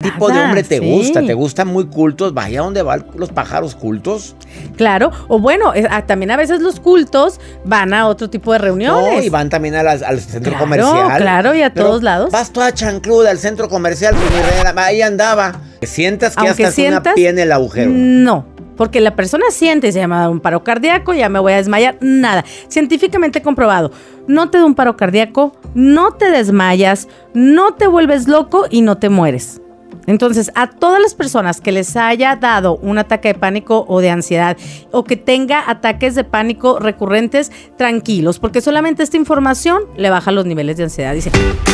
tipo de hombre te gusta? ¿Te gustan muy cultos? Vaya donde van los pájaros cultos. Claro, o bueno, también a veces los cultos van a otro tipo de reuniones. No, y van también al centro comercial. Claro, y a todos lados. Vas toda chancluda al centro comercial, pues mi reina, ahí andaba. Sientas que hasta una pie en el agujero. No. Porque la persona siente, se llama un paro cardíaco, ya me voy a desmayar, nada. Científicamente comprobado, no te da un paro cardíaco, no te desmayas, no te vuelves loco y no te mueres. Entonces, a todas las personas que les haya dado un ataque de pánico o de ansiedad o que tenga ataques de pánico recurrentes, tranquilos, porque solamente esta información le baja los niveles de ansiedad. Dice...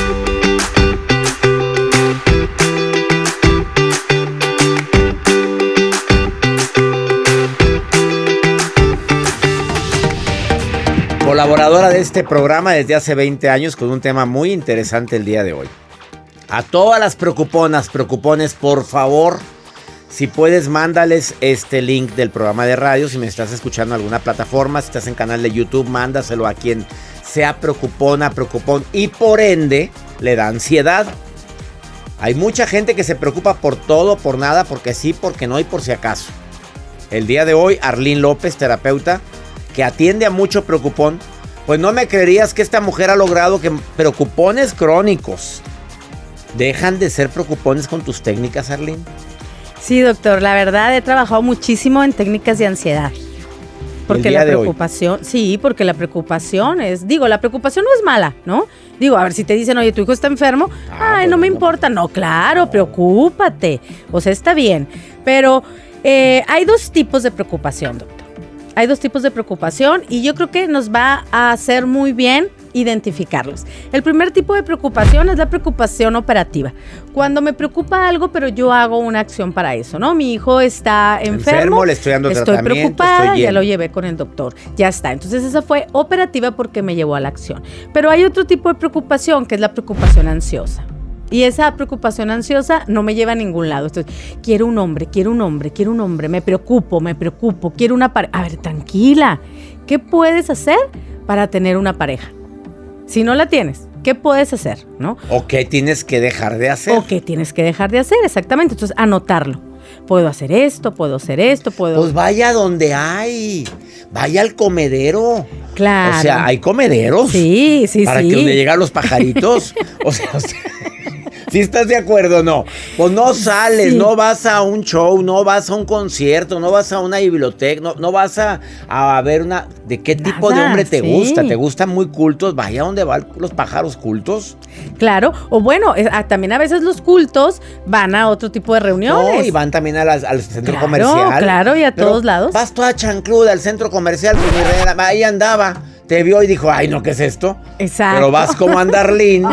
Colaboradora de este programa desde hace 20 años con un tema muy interesante el día de hoy. A todas las preocupones, por favor, si puedes, mándales este link del programa de radio. Si me estás escuchando en alguna plataforma, si estás en canal de YouTube, mándaselo a quien sea preocupón y por ende le da ansiedad. Hay mucha gente que se preocupa por todo, por nada, porque sí, porque no y por si acaso. El día de hoy, Arlene López, terapeuta, que atiende a mucho preocupón, pues no me creerías que esta mujer ha logrado que preocupones crónicos dejan de ser preocupones con tus técnicas, Arlene. Sí, doctor, la verdad he trabajado muchísimo en técnicas de ansiedad. Porque la preocupación, sí, porque la preocupación la preocupación no es mala, ¿no? Digo, a ver, si te dicen, oye, tu hijo está enfermo, no me importa. No, claro, preocúpate. O sea, está bien. Pero hay dos tipos de preocupación, doctor. Hay dos tipos de preocupación y yo creo que nos va a hacer muy bien identificarlos. El primer tipo de preocupación es la preocupación operativa. Cuando me preocupa algo, pero yo hago una acción para eso, ¿no? Mi hijo está enfermo, le estoy dando tratamiento, preocupada, ya lo llevé con el doctor, ya está. Entonces esa fue operativa porque me llevó a la acción. Pero hay otro tipo de preocupación que es la preocupación ansiosa. Y esa preocupación ansiosa no me lleva a ningún lado. Entonces, quiero un hombre, me preocupo, quiero una pareja. A ver, tranquila, ¿qué puedes hacer para tener una pareja? Si no la tienes, ¿qué puedes hacer? ¿No? ¿O qué tienes que dejar de hacer? Exactamente. Entonces, anotarlo. Puedo hacer esto, puedo... Pues vaya donde hay. Vaya al comedero. Claro. O sea, hay comederos. Sí. Para que donde llegan los pajaritos. O sea... ¿Sí estás de acuerdo o no? Pues no sales, no vas a un show, no vas a un concierto, no vas a una biblioteca, no vas a ver una... ¿De qué tipo de hombre te gusta? ¿Te gustan muy cultos? Vaya donde van los pájaros cultos. Claro, o bueno, también a veces los cultos van a otro tipo de reuniones. No, y van también al centro comercial. Claro, y a todos lados. Vas toda chancluda al centro comercial, pues mi reina, ahí andaba. Te vio y dijo, ay, no, ¿qué es esto? Exacto. Pero vas como Andarlín.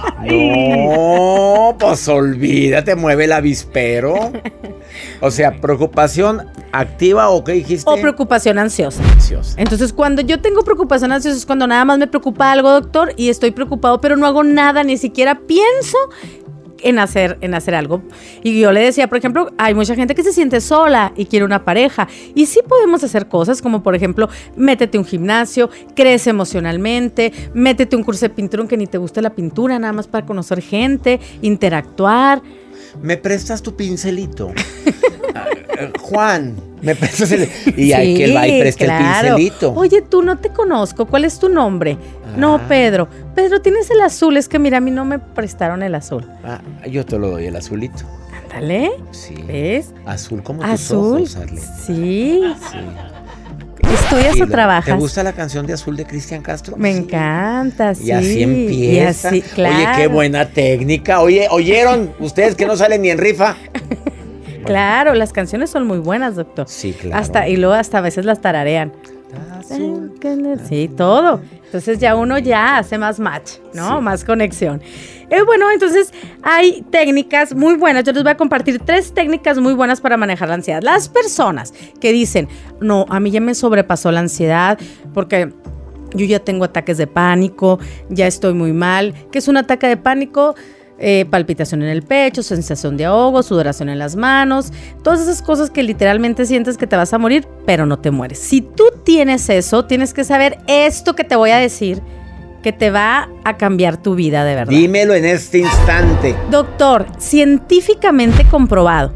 No, pues olvídate, mueve el avispero. O sea, preocupación activa o ¿qué dijiste? O preocupación ansiosa. Entonces, cuando yo tengo preocupación ansiosa es cuando nada más me preocupa algo, doctor, y estoy preocupado, pero no hago nada, ni siquiera pienso en hacer algo. Y yo le decía, por ejemplo, hay mucha gente que se siente sola y quiere una pareja. Y sí podemos hacer cosas como, por ejemplo, métete a un gimnasio, crece emocionalmente, métete a un curso de pintura aunque ni te guste la pintura, nada más para conocer gente, interactuar. ¿Me prestas tu pincelito? Juan, ¿me prestas el...? Y hay que él va y presta el pincelito. Oye, tú, no te conozco, ¿cuál es tu nombre? No, Pedro. Pedro, tienes el azul, es que mira, a mí no me prestaron el azul. Yo te lo doy, el azulito. Ándale. Sí. ¿Ves? Azul como tus ojos, Arlene. Sí. ¿Estudias o trabajas? ¿Te gusta la canción de Azul de Cristian Castro? Me encanta, sí. Y así empieza. Y así, claro. Oye, qué buena técnica. Oye, ¿oyeron ustedes que no salen ni en rifa? Claro, las canciones son muy buenas, doctor. Sí, claro. Y luego hasta a veces las tararean. Azul. Sí, todo. Entonces ya uno ya hace más match, ¿no? Sí. Más conexión. Bueno, entonces hay técnicas muy buenas. Yo les voy a compartir 3 técnicas muy buenas para manejar la ansiedad. Las personas que dicen, no, a mí ya me sobrepasó la ansiedad porque yo ya tengo ataques de pánico, ya estoy muy mal. ¿Qué es un ataque de pánico? Palpitación en el pecho, sensación de ahogo, sudoración en las manos, todas esas cosas que literalmente sientes que te vas a morir, pero no te mueres. Si tú tienes eso, tienes que saber esto que te voy a decir, que te va a cambiar tu vida de verdad. Dímelo en este instante. Doctor, científicamente comprobado,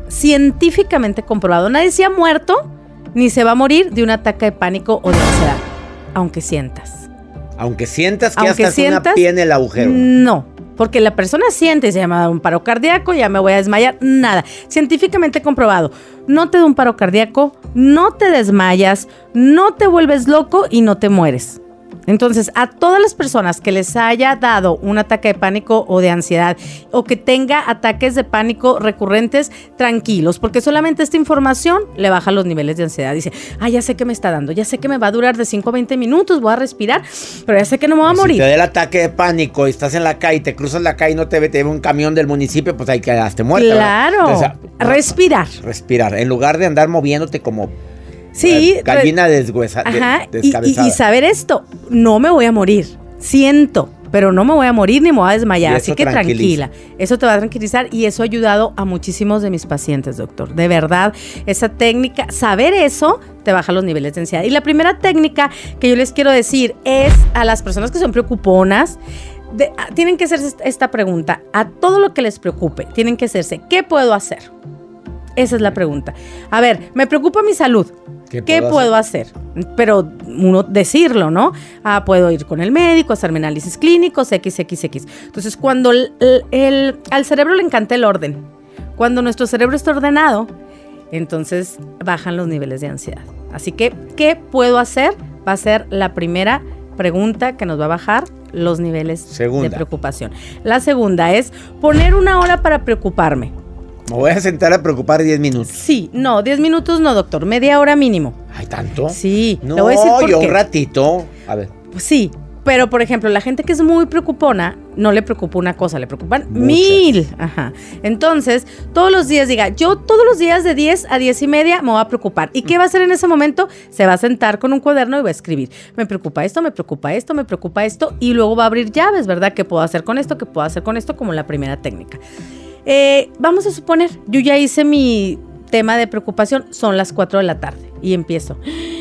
nadie se ha muerto ni se va a morir de un ataque de pánico o de ansiedad, aunque sientas. Aunque sientas que ya estás una pie en el agujero. No, porque la persona siente, se llama un paro cardíaco, ya me voy a desmayar, nada. Científicamente comprobado, no te da un paro cardíaco, no te desmayas, no te vuelves loco y no te mueres. Entonces, a todas las personas que les haya dado un ataque de pánico o de ansiedad o que tenga ataques de pánico recurrentes, tranquilos, porque solamente esta información le baja los niveles de ansiedad. Dice, ya sé que me está dando, ya sé que me va a durar de 5 a 20 minutos, voy a respirar, pero ya sé que no me voy a morir. Si te da el ataque de pánico y estás en la calle, te cruzas la calle y no te ve un camión del municipio, pues ahí quedaste muerta. Claro, entonces, respirar. En lugar de andar moviéndote como... Sí, gallina descabezada. Y saber esto, no me voy a morir, siento, pero no me voy a morir ni me voy a desmayar, así que tranquila, eso te va a tranquilizar y eso ha ayudado a muchísimos de mis pacientes, doctor, de verdad, esa técnica, saber eso te baja los niveles de ansiedad. Y la primera técnica que yo les quiero decir es a las personas que son preocuponas, tienen que hacerse esta pregunta, a todo lo que les preocupe, tienen que hacerse, ¿qué puedo hacer? Esa es la pregunta. A ver, me preocupa mi salud. ¿Qué puedo hacer? Pero uno decirlo, ¿no? Puedo ir con el médico, hacerme análisis clínicos, XXX. Entonces, cuando al cerebro le encanta el orden, cuando nuestro cerebro está ordenado, entonces bajan los niveles de ansiedad. Así que, ¿qué puedo hacer? Va a ser la primera pregunta que nos va a bajar los niveles de preocupación. La segunda es poner una hora para preocuparme. Me voy a sentar a preocupar 10 minutos. Sí, no, 10 minutos no, doctor, media hora mínimo. ¿Hay tanto? Sí. No, le voy a decir por yo qué. Un ratito. A ver. Pues sí, pero por ejemplo, la gente que es muy preocupona, no le preocupa una cosa, le preocupan Muchas. 1000. Ajá. Entonces, todos los días diga, yo todos los días de 10 a 10 y media me voy a preocupar. ¿Y qué va a hacer en ese momento? Se va a sentar con un cuaderno y va a escribir. Me preocupa esto, me preocupa esto, me preocupa esto. Y luego va a abrir llaves, ¿verdad? ¿Qué puedo hacer con esto? ¿Qué puedo hacer con esto? Como la primera técnica. Vamos a suponer, yo ya hice mi tema de preocupación, son las 4 de la tarde y empiezo.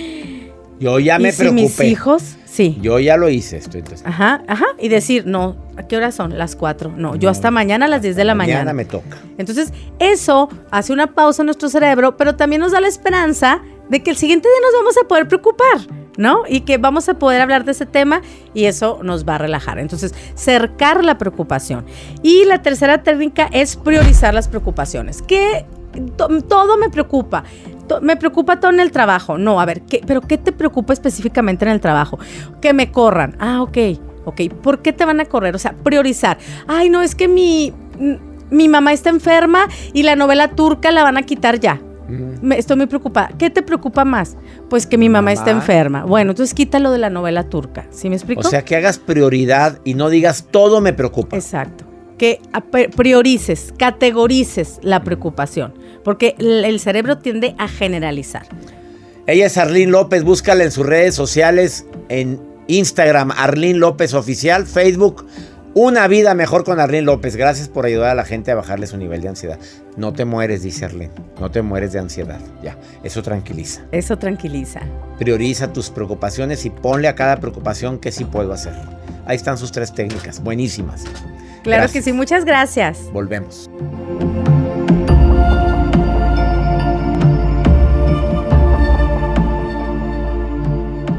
Yo ya me preocupé. Mis hijos, sí. Yo ya lo hice esto entonces. Ajá, y decir, no, ¿a qué hora son? Las 4. No, yo hasta mañana a las 10 de la mañana. Mañana me toca. Entonces, eso hace una pausa en nuestro cerebro, pero también nos da la esperanza de que el siguiente día nos vamos a poder preocupar, ¿no? Y que vamos a poder hablar de ese tema y eso nos va a relajar. Entonces, cercar la preocupación. Y la tercera técnica es priorizar las preocupaciones. Que todo me preocupa. Me preocupa todo en el trabajo. No, a ver, ¿pero qué te preocupa específicamente en el trabajo? Que me corran. Ok. ¿Por qué te van a correr? O sea, priorizar. Ay, no, es que mi mamá está enferma y la novela turca la van a quitar ya. Estoy muy preocupada. ¿Qué te preocupa más? Pues que mi mamá está enferma. Bueno, entonces quítalo de la novela turca. ¿Sí me explico? O sea, que hagas prioridad y no digas todo me preocupa. Exacto. Que priorices, categorices la preocupación. Porque el cerebro tiende a generalizar. Ella es Arlene López. Búscala en sus redes sociales. En Instagram, Arlene López Oficial. Facebook, Una Vida Mejor con Arlene López. Gracias por ayudar a la gente a bajarle su nivel de ansiedad. No te mueres, dice Arlene. No te mueres de ansiedad. Ya, eso tranquiliza. Eso tranquiliza. Prioriza tus preocupaciones y ponle a cada preocupación qué sí puedo hacer. Ahí están sus 3 técnicas. Buenísimas. Claro que sí. Muchas gracias. Volvemos.